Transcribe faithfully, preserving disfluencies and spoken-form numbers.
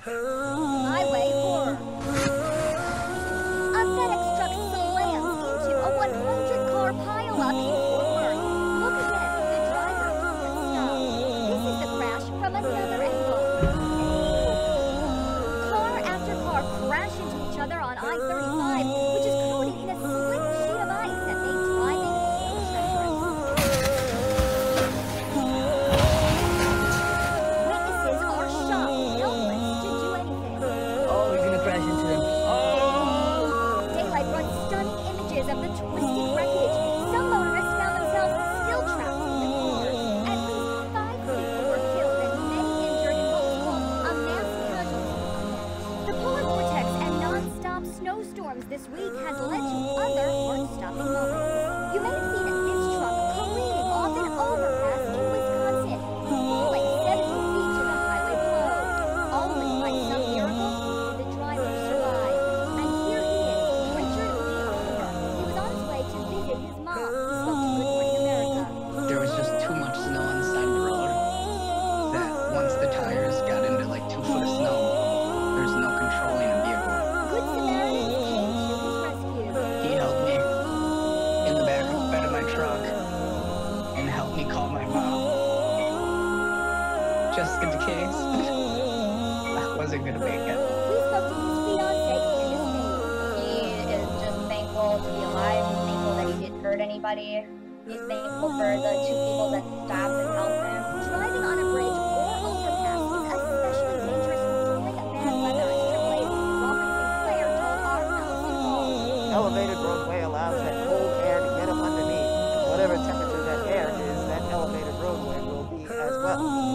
Highway horror. A FedEx truck slams into a one hundred car pileup in Fort Worth. Look again, the driver can't stop. This is the crash from another angle. Car after car crash into each other on I thirty-five, which is coated in a slick sheet of ice that made driving so treacherous. Witnesses are shocked, helpless to do anything. Oh, he's gonna crash into them. Oh! Daylight runs stunning images of the twisted wreckage. Some motorists found themselves still trapped in the cars. At least five people were killed and many injured in what was called a mass casualty event. The polar vortex and non-stop snowstorms this week has led to other heart-stopping moments. You may have seen this truck careening off an overpass in Wisconsin, falling seventy feet to the highway below. Only by some miracle did the driver survive. And here he is, Richard Lee Oliver. He was on his way to visit his mom. He spoke to Good Morning America. There was just too much snow on the side of the road that once the tires got into like two foot of snow, there's no controlling a vehicle. Good Samaritan came to his rescue. He held me in the back of the bed of my truck and helped me call my mom. Just in case I wasn't gonna make it. We spoke to his fiancée, Candace May. He is just thankful to be alive. He's thankful that he didn't hurt anybody. He's thankful for the two people that stopped and helped him. Driving on a bridge or overpass is especially dangerous during bad weather, as triple A's Robert Sinclair told our Allison Hall. Elevated roadway allows that cold air to get up underneath. Whatever temperature that air is, that elevated roadway will be as well.